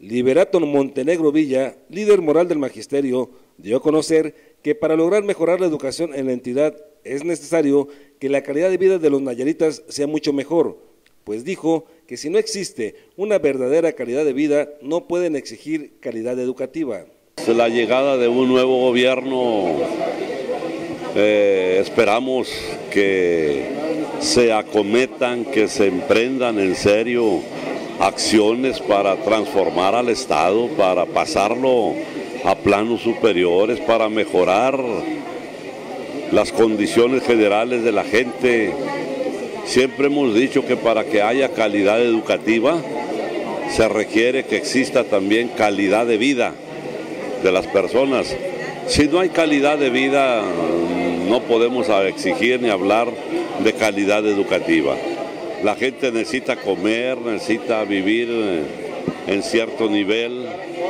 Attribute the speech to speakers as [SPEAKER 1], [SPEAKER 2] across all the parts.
[SPEAKER 1] Liberato Montenegro Villa, líder moral del magisterio, dio a conocer que para lograr mejorar la educación en la entidad es necesario que la calidad de vida de los nayaritas sea mucho mejor, pues dijo que si no existe una verdadera calidad de vida, no pueden exigir calidad educativa.
[SPEAKER 2] La llegada de un nuevo gobierno, esperamos que se acometan, que se emprendan en serio acciones para transformar al Estado, para pasarlo a planos superiores, para mejorar las condiciones generales de la gente. Siempre hemos dicho que para que haya calidad educativa se requiere que exista también calidad de vida de las personas. Si no hay calidad de vida, no podemos exigir ni hablar de calidad educativa. La gente necesita comer, necesita vivir en cierto nivel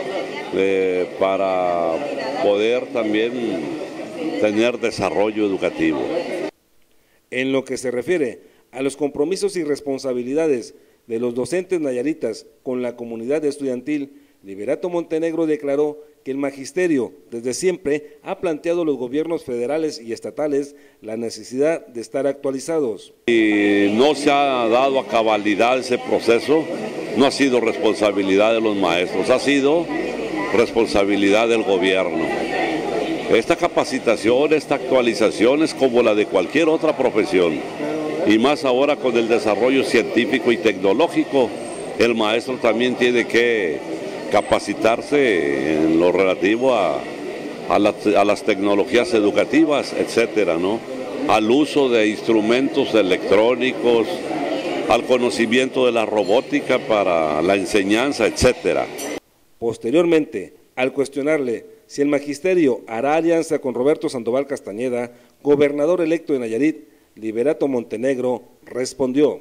[SPEAKER 2] para poder también tener desarrollo educativo.
[SPEAKER 1] En lo que se refiere a los compromisos y responsabilidades de los docentes nayaritas con la comunidad estudiantil, Liberato Montenegro declaró que el magisterio desde siempre ha planteado a los gobiernos federales y estatales la necesidad de estar actualizados.
[SPEAKER 2] Y no se ha dado a cabalidad ese proceso, no ha sido responsabilidad de los maestros, ha sido responsabilidad del gobierno. Esta capacitación, esta actualización es como la de cualquier otra profesión, y más ahora con el desarrollo científico y tecnológico, el maestro también tiene que capacitarse en lo relativo a las tecnologías educativas, etcétera, ¿no? Al uso de instrumentos electrónicos, al conocimiento de la robótica para la enseñanza, etcétera.
[SPEAKER 1] Posteriormente, al cuestionarle si el magisterio hará alianza con Roberto Sandoval Castañeda, gobernador electo de Nayarit, Liberato Montenegro respondió: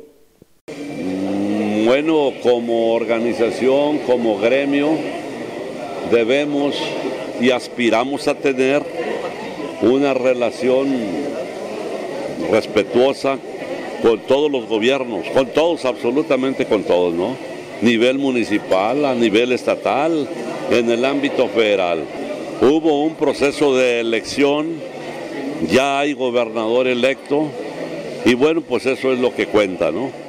[SPEAKER 2] bueno, como organización, como gremio, debemos y aspiramos a tener una relación respetuosa con todos los gobiernos, con todos, absolutamente con todos, ¿no? Nivel municipal, a nivel estatal, en el ámbito federal. Hubo un proceso de elección, ya hay gobernador electo, y bueno, pues eso es lo que cuenta, ¿no?